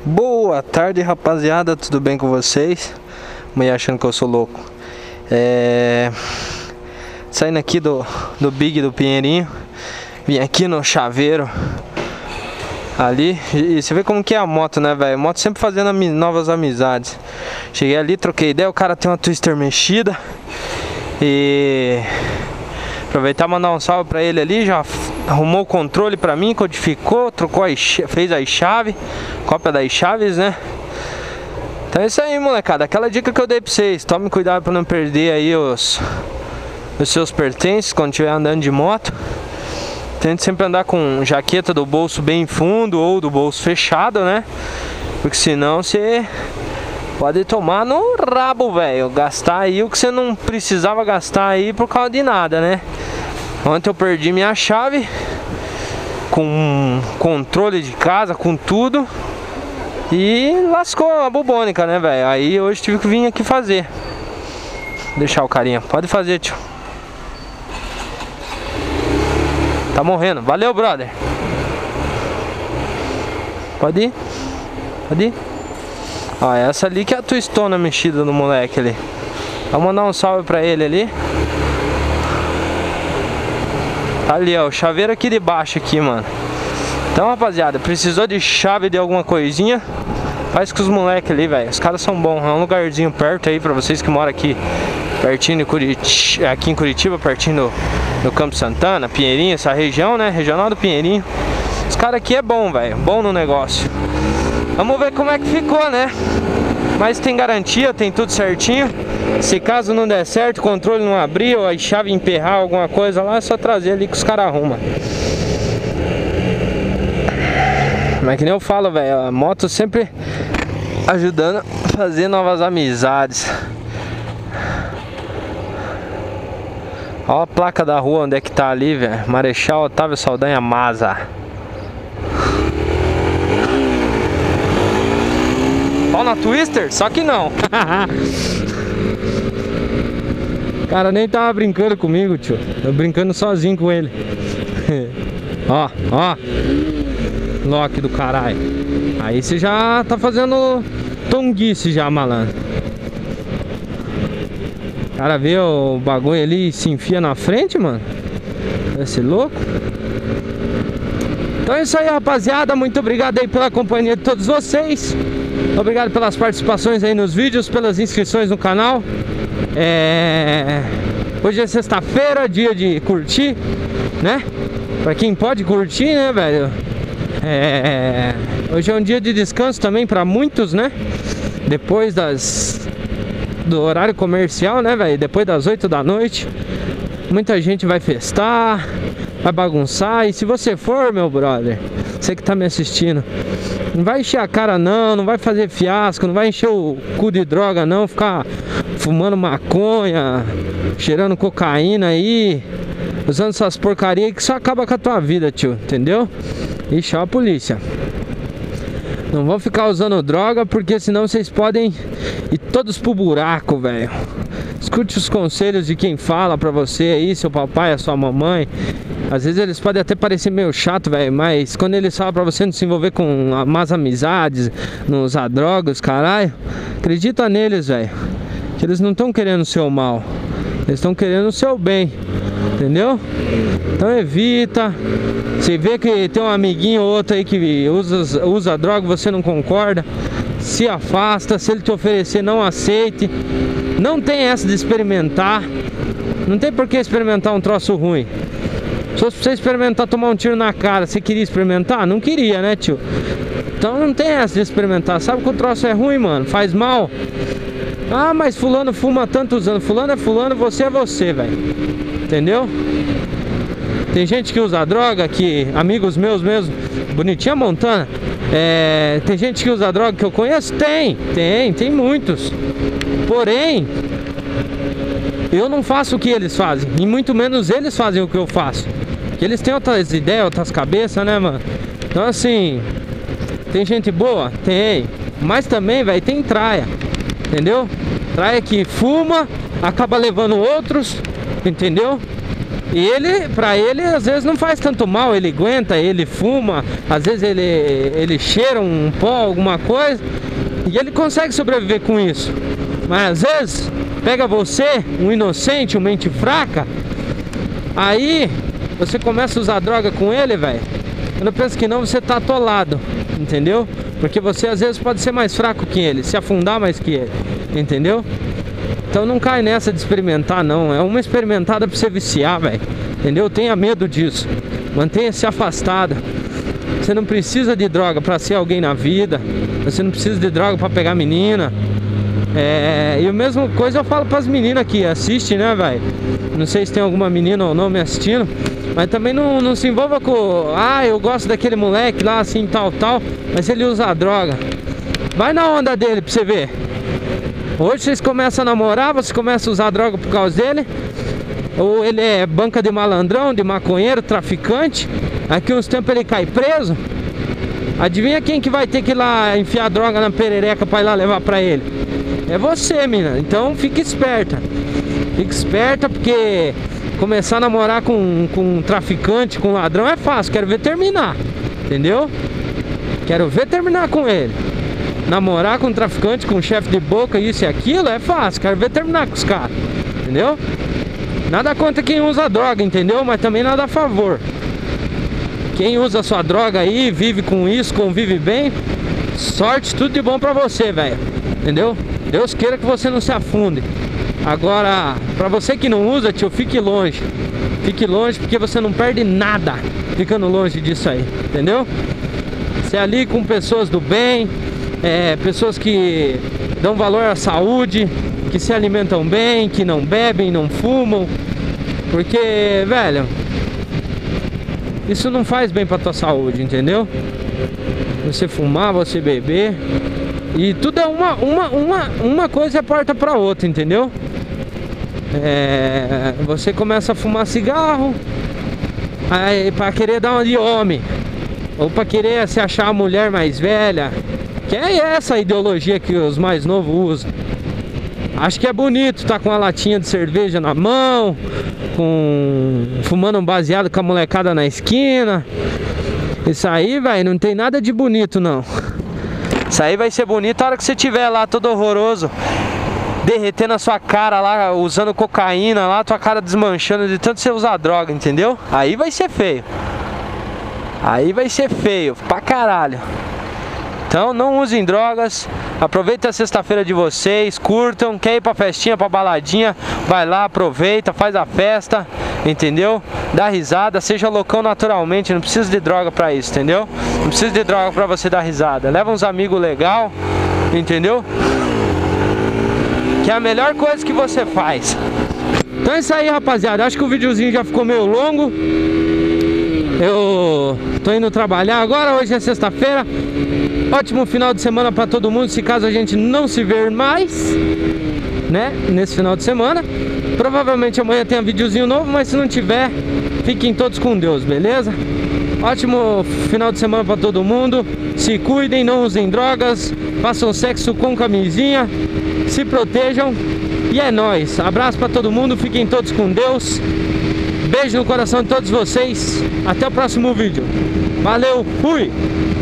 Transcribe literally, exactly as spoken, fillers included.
Boa tarde, rapaziada, tudo bem com vocês? Amanhã achando que eu sou louco. É... Saindo aqui do, do Big do Pinheirinho. Vim aqui no chaveiro ali, e você vê como que é a moto, né, velho? Moto sempre fazendo ami novas amizades. Cheguei ali, troquei ideia, o cara tem uma Twister mexida. E... aproveitar e mandar um salve pra ele ali, já arrumou o controle pra mim, codificou, trocou as, fez as chaves, cópia das chaves, né? Então é isso aí, molecada, aquela dica que eu dei pra vocês, tome cuidado pra não perder aí os, os seus pertences quando estiver andando de moto. Tente sempre andar com jaqueta do bolso bem fundo ou do bolso fechado, né? Porque senão você pode tomar no rabo, velho. Gastar aí o que você não precisava gastar aí por causa de nada, né? Ontem eu perdi minha chave, com controle de casa, com tudo, e lascou a bubônica, né, velho? Aí hoje tive que vir aqui fazer. Deixar o carinha. Pode fazer, tio. Tá morrendo. Valeu, brother. Pode ir. Pode ir. Ó, essa ali que é a twistona mexida do moleque ali. Vou mandar um salve pra ele ali. Tá ali, ó, o chaveiro aqui de baixo aqui, mano. Então, rapaziada, precisou de chave de alguma coisinha, faz com os moleques ali, velho. Os caras são bons. É um lugarzinho perto aí pra vocês que moram aqui pertinho de Curitiba, aqui em Curitiba, pertinho do, do Campo Santana, Pinheirinho, essa região, né? Regional do Pinheirinho. Os caras aqui é bom, velho. Bom no negócio. Vamos ver como é que ficou, né? Mas tem garantia, tem tudo certinho. Se caso não der certo, o controle não abrir ou a chave emperrar alguma coisa lá, é só trazer ali que os caras arrumam. Mas que nem eu falo, velho, a moto sempre ajudando a fazer novas amizades. Olha a placa da rua onde é que tá ali, velho. Marechal Otávio Saldanha Maza. Ó na Twister, só que não. O cara nem tava brincando comigo, tio. Eu brincando sozinho com ele. Ó, ó. Loki do caralho. Aí você já tá fazendo tonguice já, malandro. O cara vê o bagulho ali e se enfia na frente, mano. Vai ser louco. Então é isso aí, rapaziada. Muito obrigado aí pela companhia de todos vocês. Obrigado pelas participações aí nos vídeos, pelas inscrições no canal. É... Hoje é sexta-feira, dia de curtir, né? Pra quem pode curtir, né, velho? É... Hoje é um dia de descanso também pra muitos, né? Depois das... do horário comercial, né, velho? Depois das oito da noite, muita gente vai festar, vai bagunçar. E se você for, meu brother, você que tá me assistindo, não vai encher a cara não, não vai fazer fiasco, não vai encher o cu de droga não, ficar fumando maconha, cheirando cocaína aí, usando essas porcarias que só acaba com a tua vida, tio, entendeu? E chama a polícia. Não vão ficar usando droga, porque senão vocês podem ir todos pro buraco, velho. Escute os conselhos de quem fala pra você aí, seu papai, a sua mamãe. Às vezes eles podem até parecer meio chato, velho, mas quando eles falam pra você não se envolver com más amizades, não usar drogas, caralho, acredita neles, velho. Que eles não estão querendo o seu mal, eles estão querendo o seu bem, entendeu? Então evita. Se vê que tem um amiguinho ou outro aí que usa, usa droga e você não concorda, se afasta. Se ele te oferecer, não aceite. Não tem essa de experimentar. Não tem por que experimentar um troço ruim. Se fosse pra você experimentar tomar um tiro na cara, você queria experimentar? Não queria, né, tio? Então não tem essa de experimentar. Sabe que o troço é ruim, mano? Faz mal. Ah, mas fulano fuma tantos anos. Fulano é fulano, você é você, velho. Entendeu? Tem gente que usa droga, que amigos meus mesmo, Bonitinha Montana, é, tem gente que usa droga que eu conheço? Tem, tem, tem muitos. Porém, eu não faço o que eles fazem, e muito menos eles fazem o que eu faço. Porque eles têm outras ideias, outras cabeças, né, mano? Então assim, tem gente boa? Tem. Mas também, velho, tem traia. Entendeu? Traia que fuma, acaba levando outros, entendeu? E ele, pra ele, às vezes não faz tanto mal, ele aguenta, ele fuma, às vezes ele, ele cheira um pó, alguma coisa, e ele consegue sobreviver com isso. Mas às vezes, pega você, um inocente, uma mente fraca, aí você começa a usar droga com ele, velho. Quando eu penso que não, você tá atolado, entendeu? Porque você às vezes pode ser mais fraco que ele, se afundar mais que ele, entendeu? Então não cai nessa de experimentar, não. É uma experimentada pra você viciar, velho. Entendeu? Tenha medo disso. Mantenha-se afastado. Você não precisa de droga pra ser alguém na vida. Você não precisa de droga pra pegar menina. É... E a mesma coisa eu falo pras meninas que assistem, né, velho? Não sei se tem alguma menina ou não me assistindo. Mas também não, não se envolva com... Ah, eu gosto daquele moleque lá, assim, tal, tal. Mas ele usa droga. Vai na onda dele pra você ver. Hoje vocês começam a namorar, você começa a usar droga por causa dele. Ou ele é banca de malandrão, de maconheiro, traficante. Aqui uns tempos ele cai preso. Adivinha quem que vai ter que ir lá enfiar droga na perereca pra ir lá levar pra ele? É você, menina. Então fique esperta. Fique esperta, porque começar a namorar com, com um traficante, com um ladrão é fácil. Quero ver terminar, entendeu? Quero ver terminar com ele. Namorar com um traficante, com um chefe de boca, isso e aquilo, é fácil. Quero ver terminar com os caras, entendeu? Nada contra quem usa droga, entendeu? Mas também nada a favor. Quem usa sua droga aí, vive com isso, convive bem, sorte, tudo de bom pra você, velho. Entendeu? Deus queira que você não se afunde. Agora, pra você que não usa, tio, fique longe. Fique longe, porque você não perde nada ficando longe disso aí, entendeu? Você é ali com pessoas do bem, é, pessoas que dão valor à saúde, que se alimentam bem, que não bebem, não fumam. Porque, velho, isso não faz bem pra tua saúde, entendeu? Você fumar, você beber. E tudo é uma, uma, uma, uma coisa é porta pra outra, entendeu? É, você começa a fumar cigarro aí, pra querer dar uma de homem, ou pra querer se achar a mulher mais velha. Que é essa a ideologia que os mais novos usam. Acho que é bonito tá com uma latinha de cerveja na mão, com fumando um baseado com a molecada na esquina. Isso aí, velho, não tem nada de bonito, não. Isso aí vai ser bonito a hora que você tiver lá todo horroroso, derretendo a sua cara lá, usando cocaína lá, tua cara desmanchando de tanto você usar droga, entendeu? Aí vai ser feio. Aí vai ser feio, pra caralho. Então não usem drogas. Aproveita a sexta-feira de vocês, curtam. Quer ir pra festinha, pra baladinha, vai lá, aproveita, faz a festa, entendeu? Dá risada, seja loucão naturalmente. Não precisa de droga pra isso, entendeu? Não precisa de droga pra você dar risada. Leva uns amigos legal, entendeu? Que é a melhor coisa que você faz. Então é isso aí, rapaziada. Acho que o videozinho já ficou meio longo. Eu tô indo trabalhar agora, hoje é sexta-feira. Ótimo final de semana pra todo mundo, se caso a gente não se ver mais, né, nesse final de semana. Provavelmente amanhã tem um videozinho novo, mas se não tiver, fiquem todos com Deus, beleza? Ótimo final de semana pra todo mundo. Se cuidem, não usem drogas, façam sexo com camisinha, se protejam. E é nóis, abraço pra todo mundo, fiquem todos com Deus. Beijo no coração de todos vocês. Até o próximo vídeo. Valeu, fui!